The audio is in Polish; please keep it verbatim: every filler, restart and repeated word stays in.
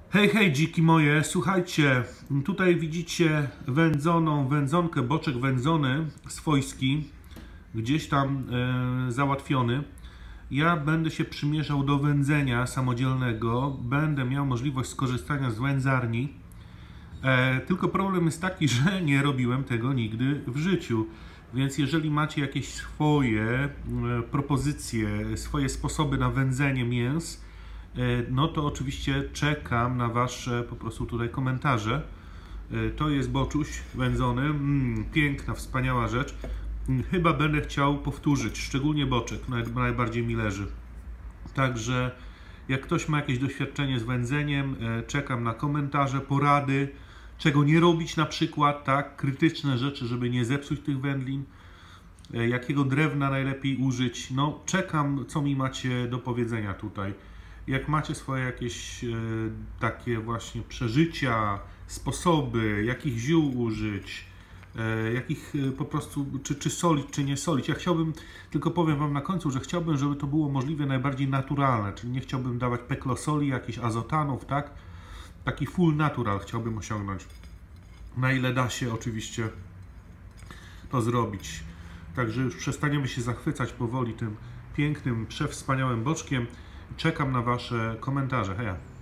Hej, hej, dziki moje, słuchajcie, tutaj widzicie wędzoną, wędzonkę, boczek wędzony swojski, gdzieś tam e, załatwiony. Ja będę się przymierzał do wędzenia samodzielnego, będę miał możliwość skorzystania z wędzarni, e, tylko problem jest taki, że nie robiłem tego nigdy w życiu. Więc jeżeli macie jakieś swoje e, propozycje, swoje sposoby na wędzenie mięs, no to oczywiście czekam na Wasze po prostu tutaj komentarze. To jest boczuś wędzony, mm, piękna, wspaniała rzecz. Chyba będę chciał powtórzyć, szczególnie boczek, najbardziej mi leży. Także jak ktoś ma jakieś doświadczenie z wędzeniem, czekam na komentarze, porady, czego nie robić na przykład, tak, krytyczne rzeczy, żeby nie zepsuć tych wędlin. Jakiego drewna najlepiej użyć, no czekam, co mi macie do powiedzenia tutaj. Jak macie swoje jakieś e, takie właśnie przeżycia, sposoby, jakich ziół użyć, e, jakich e, po prostu, czy, czy solić, czy nie solić. Ja chciałbym, tylko powiem Wam na końcu, że chciałbym, żeby to było możliwie najbardziej naturalne, czyli nie chciałbym dawać peklosoli, jakichś azotanów, tak? Taki full natural chciałbym osiągnąć. Na ile da się oczywiście to zrobić. Także już przestaniemy się zachwycać powoli tym pięknym, przewspaniałym boczkiem. Czekam na Wasze komentarze. Heja.